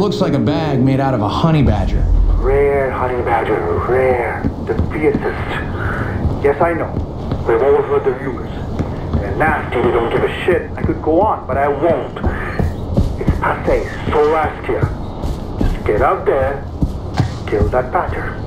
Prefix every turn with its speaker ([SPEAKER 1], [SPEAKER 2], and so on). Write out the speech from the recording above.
[SPEAKER 1] looks like a bag made out of a honey badger.
[SPEAKER 2] Rare honey badger, rare. The fiercest. Yes, I know. We've all heard the rumors. They're nasty, they don't give a shit. I could go on, but I won't. It's passé, so last year. Just get out there and kill that badger.